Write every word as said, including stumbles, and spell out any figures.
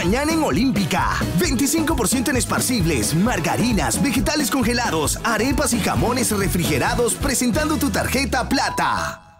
Mañana en Olímpica. veinticinco por ciento en esparcibles, margarinas, vegetales congelados, arepas y jamones refrigerados presentando tu tarjeta plata.